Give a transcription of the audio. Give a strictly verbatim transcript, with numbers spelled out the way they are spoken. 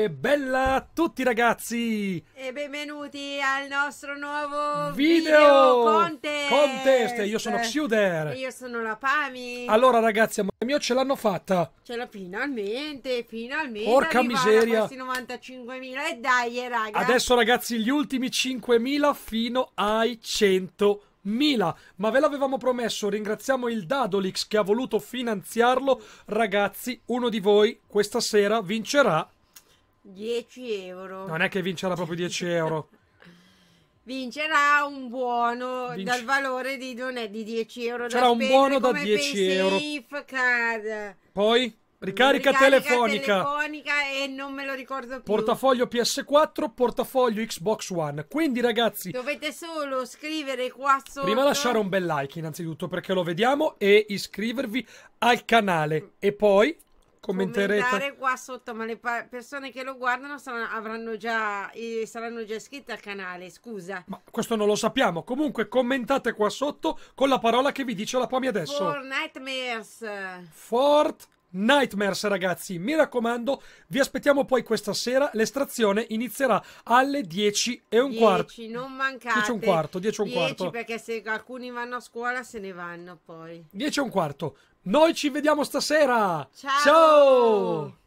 E bella a tutti ragazzi! E benvenuti al nostro nuovo video, video contest. contest! Io sono Xuder. E io sono la Pami. Allora ragazzi, amore mio, ce l'hanno fatta! Ce l'ho finalmente, finalmente. Porca miseria! Questi novantacinquemila e dai raga. Adesso ragazzi gli ultimi cinquemila fino ai centomila. Ma ve l'avevamo promesso, ringraziamo il Dadolix che ha voluto finanziarlo. Ragazzi, uno di voi questa sera vincerà dieci euro. Non è che vincerà proprio dieci euro. Vincerà un buono Vince... dal valore di, non è di dieci euro. C'era da un buono da dieci euro. Card. Poi ricarica, ricarica telefonica. telefonica e non me lo ricordo più. Portafoglio P S quattro, portafoglio Xbox One. Quindi ragazzi, dovete solo scrivere qua sotto. Prima lasciare un bel like innanzitutto perché lo vediamo e iscrivervi al canale e poi commenterete. Commentare qua sotto, ma le persone che lo guardano saranno, avranno già eh, saranno già iscritte al canale, scusa. Ma questo non lo sappiamo. Comunque commentate qua sotto con la parola che vi dice la Pami adesso. For Nightmares. Fort Nightmares, ragazzi, mi raccomando, vi aspettiamo poi questa sera. L'estrazione inizierà alle dieci e un quarto. dieci, non mancate. dieci e un quarto, dieci e un quarto. perché se alcuni vanno a scuola se ne vanno poi. dieci e un quarto. Noi ci vediamo stasera. Ciao! Ciao!